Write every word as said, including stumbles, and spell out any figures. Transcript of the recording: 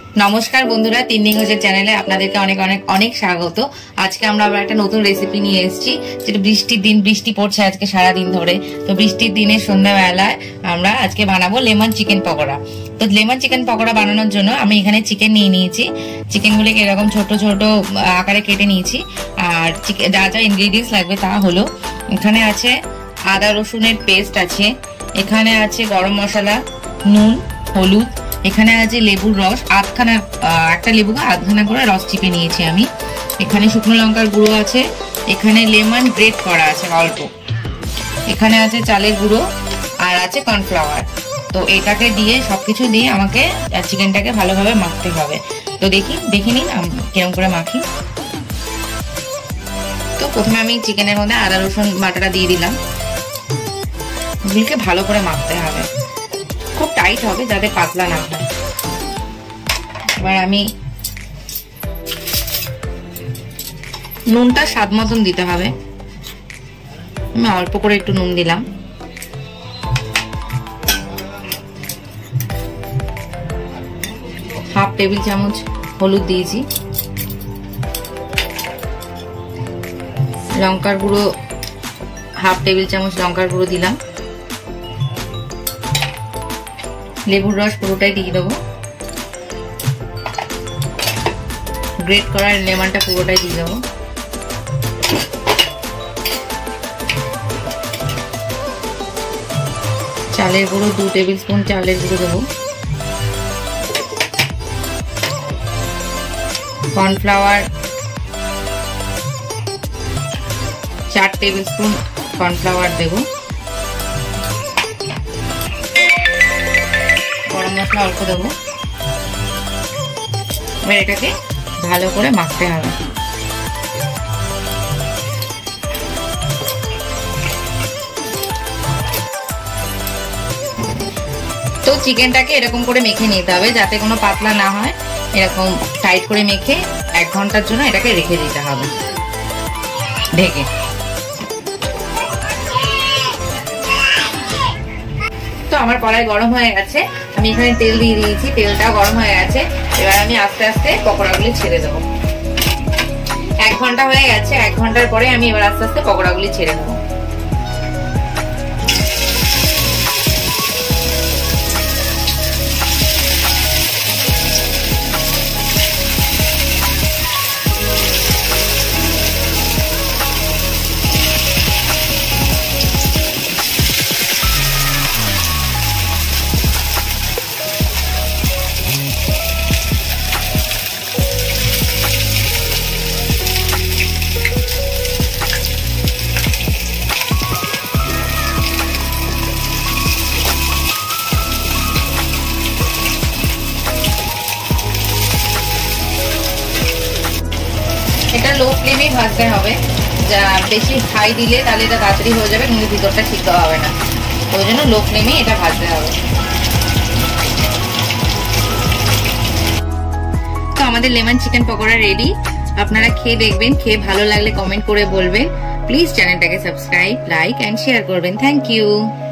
নমস্কার বন্ধুরা, তিন্নি ঘোষের চ্যানেলে আপনাদেরকে অনেক অনেক অনেক স্বাগত। আজকে আমরা আবার একটা নতুন রেসিপি নিয়ে এসেছি, যেটা বৃষ্টির দিন, বৃষ্টি পড়ছে আজকে সারাদিন ধরে। তো বৃষ্টির দিনে সন্ধ্যাবেলায় আমরা আজকে বানাবো লেমন চিকেন পকোড়া। তো লেমন চিকেন পকোড়া বানানোর জন্য আমি এখানে চিকেন নিয়ে নিয়েছি। চিকেনগুলিকে এরকম ছোট ছোট আকারে কেটে নিয়েছি। আর যা যা ইনগ্রিডিয়েন্টস লাগবে তা হলো, এখানে আছে আদা রসুনের পেস্ট আছে, এখানে আছে গরম মশলা, নুন, হলুদ, এখানে আছে লেবুর রস, আধখানা একটা লেবুকে আধখানা করে রস চিপে নিয়েছি আমি। এখানে শুকনো লঙ্কার গুঁড়ো আছে, এখানে লেমন গ্রেট করা আছে অল্প, এখানে আছে চালের গুঁড়ো, আর আছে কর্নফ্লাওয়ার। তো এটাকে দিয়ে সবকিছু দিয়ে আমাকে চিকেনটাকে ভালোভাবে মাখতে হবে। তো দেখি দেখে নিন কিরকম করে মাখি। তো প্রথমে আমি চিকেনের মধ্যে আদা রসুন বাটাটা দিয়ে দিলাম। এগুলিকে ভালো করে মাখতে হবে, খুব টাইট হবে যাতে পাতলা না হয়। এবার আমি নুনটা স্বাদ মতন দিতে হবে, আমি অল্প করে একটু নুন দিলাম। হাফ টেবিল চামচ হলুদ দিয়েছি, লঙ্কার গুঁড়ো হাফ টেবিল চামচ লঙ্কার গুঁড়ো দিলাম, লেবুর রস পুরোটাই দিয়ে দেবো, গ্রেট করা লেমনটা পুরোটাই দিয়ে দেবো, চালের গুঁড়ো দু টেবিল স্পুন চালের গুঁড়ো দেবো, কর্নফ্লাওয়ার চার টেবিল স্পুন কর্নফ্লাওয়ার দেবো, গরম মশলা অল্প দেবো। এবার এটাকে ভালো করে মাখতে হবে। তো চিকেনটাকে এরকম করে মেখে নিতে হবে যাতে কোনো পাতলা না হয়। এরকম টাইট করে মেখে এক ঘন্টার জন্য এটাকে রেখে দিতে হবে ঢেকে। তো আমার কড়াই গরম হয়ে গেছে, আমি এখানে তেল দিয়ে দিয়েছি, তেলটাও গরম হয়ে গেছে। এবার আমি আস্তে আস্তে পকোড়াগুলি ছেড়ে দেবো। এক ঘন্টা হয়ে গেছে, এক ঘন্টার পরে আমি এবার আস্তে আস্তে পকোড়াগুলি ছেড়ে দেবো। এটা লো ফ্লেমে ভাজতে হবে, যা বেশি হাই দিলে তাহলে এটা তাড়াতাড়ি হয়ে যাবে কিন্তু ভিতরটা সিদ্ধ হবে না। ওই জন্য লো ফ্লেমে এটা ভাজতে হবে। তো আমাদের লেমন চিকেন পকোড়া রেডি। আপনারা খেয়ে দেখবেন, খেয়ে ভালো লাগলে কমেন্ট করে বলবেন। প্লিজ চ্যানেলটাকে সাবস্ক্রাইব, লাইক এন্ড শেয়ার করবেন। Thank you.